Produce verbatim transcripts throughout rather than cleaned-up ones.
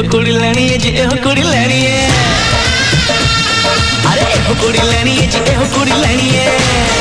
कुड़ी लैनी है जी एहो कुड़ी लैनी है, अरे एहो कुड़ी लैनी है जी एहो कुड़ी लैनी है।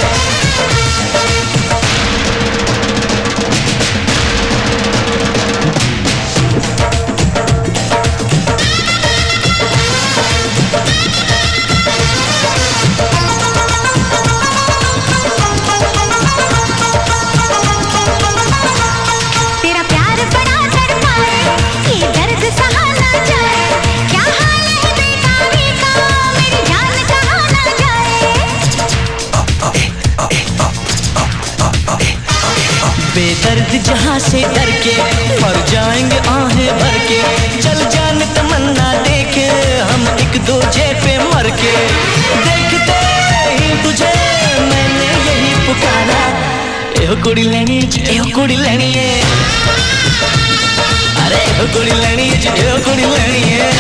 बेदर्द जहाँ से डर के मर जाएंगे आहें भर के, चल जान तमन्ना देखे हम एक दूजे पे मर के। देखते ही तुझे मैंने यही पुकारा, एहो कुड़ी लैनी जी एहो कुड़ी लैनी है, अरे एहो कुड़ी लैनी है जी एहो कुड़ी लैनी है।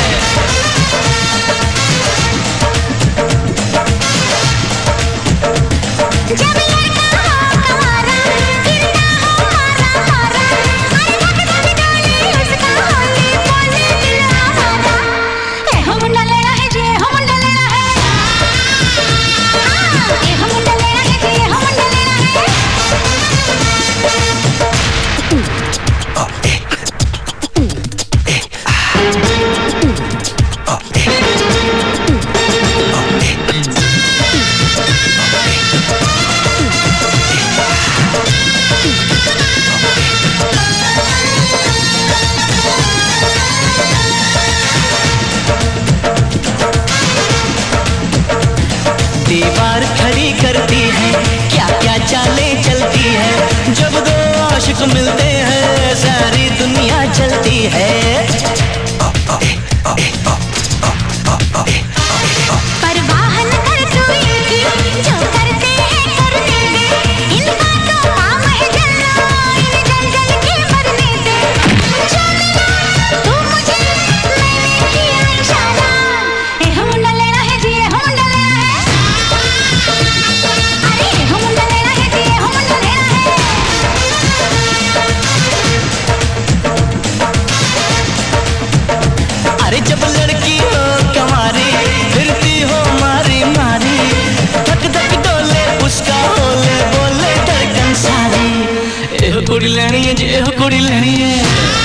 दीवार खड़ी करती है, क्या क्या चालें चलती है, जब दो आशिक मिलते हैं सारी दुनिया चलती है। परवाह न कर तू इनकी, जो करते हैं करने दे, इनका तो काम है जलना, इन्हें जल जल के मरने दे। चलना तू मुझे मैंने किया इशारा, एहो मुंडा लेना है जी एहो मुंडा लेना है, अरे एहो मुंडा लेना है जी एहो मुंडा लेना है। अरे जब लड़की हो कमारी फिरती हो मारी मारी, धक धक डोले उसका होले बोले धड़कन सारी, एहो कुड़ी लैनी है जी एहो कुड़ी लैनी है।